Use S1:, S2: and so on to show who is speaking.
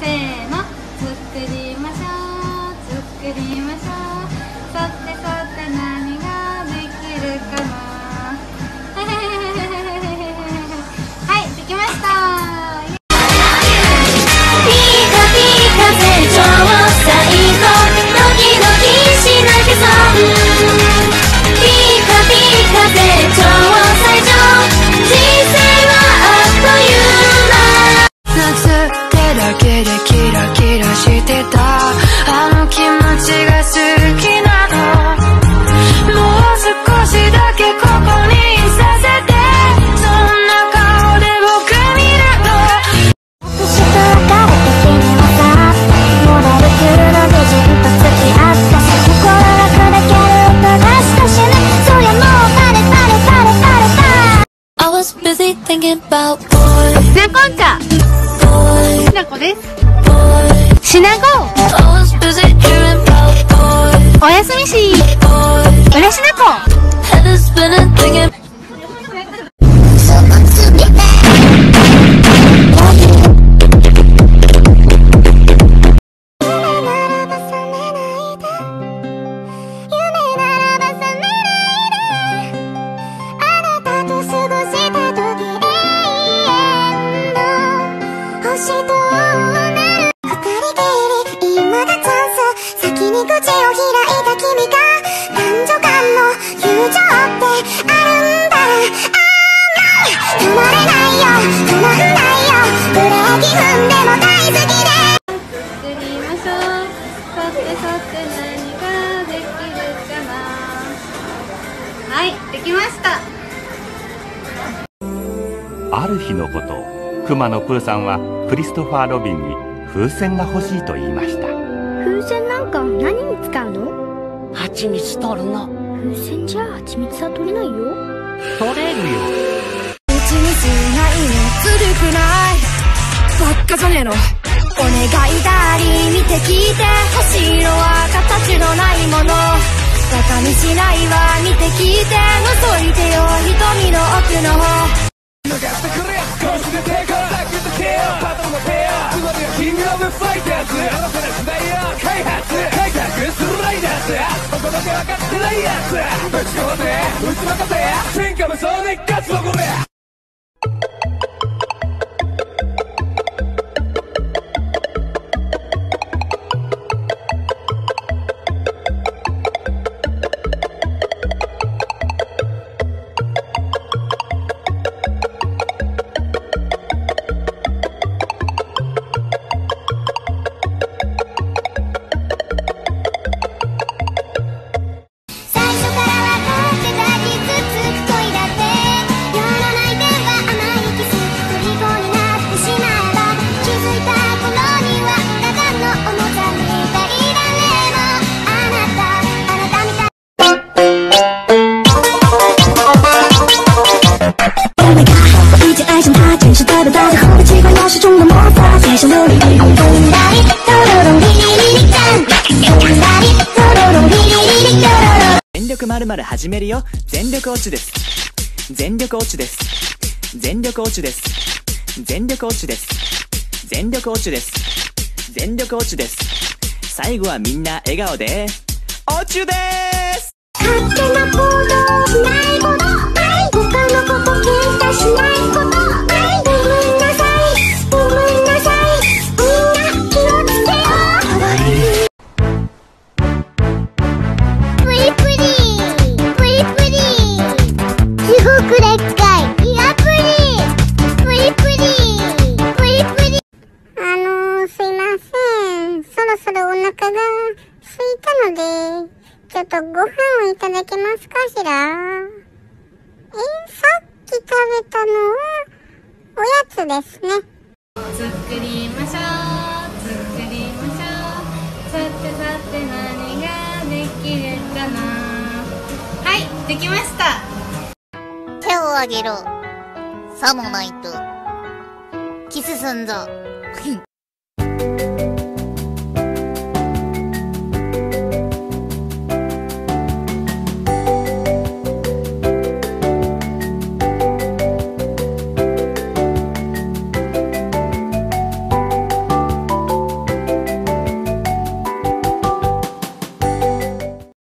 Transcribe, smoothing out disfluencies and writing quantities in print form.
S1: せーの、作りましょう、作りましょう。さてさて何ができるかな。はい、できました。
S2: ピカピカ成長最高、ドキドキしなきゃ損。ピカピカ成長最上、人生はあっという間。
S3: 夏ってだけでキラキラしてたあの気持ちが好きなの。もう少しだけここにいさせて、そんな顔で僕見るの。
S4: 私と別れて君はさ、モデル来るのでずっと付き合ったし、心が砕ける音がしたしね。そりゃもうバレバレバレバレた。
S2: I was busy thinking about boys.
S1: しなこんちゃん、しなこです。しなご
S2: I was busy dreaming about boys.
S1: おやすみし、
S2: Boys.
S1: うれしなこ。
S2: Head is spinning thinking.
S1: はい、できました。
S5: ある日のこと、くまのプーさんはクリストファー・ロビンに風船が欲しいと言いました。
S4: 風船なんか何に使うの？
S6: 蜂蜜取るの。
S4: 風船じゃ蜂蜜は取れないよ。
S6: 取れるよ。
S3: うちにしないのずるくない。ばっかじゃねえの。お願いだり見て聞いて、欲しいのは形のないもの。バカにしないわ、見て聞いて、覗いてよ瞳の奥の方。
S7: 逃してくれ、こうして抵抗だけとケア、パトのペア、つまりはキングオブファイターズ、新たな時代を開発、改革するライダーズ、ここだけ分かってないやつ、ぶち込ませ、打ち負かせ、天下無双で勝つぞこれ。
S8: 全力まるまる始めるよ。全力落ちです。全力落ちです。全力落ちです。全力落ちです。全力落ちです。全力落ちです。最後はみんな笑顔で落ちです。
S4: 勝手な行動しないこと、他のこと喧嘩しないこと、ごめんなさい、ごめんなさい、みんな気をつけよう。プリプリプリプリ、すごくでっかいイヤプリ、プリプリプリプリ。すいません、そろそろお腹が空いたのでちょっとご飯をいただけますかしら。さっき食べたのはおやつですね。
S1: 作りましょう、作りましょう。さてさて何ができるかな。はい、できました。
S2: 手をあげろ。さもないとキスすんぞ。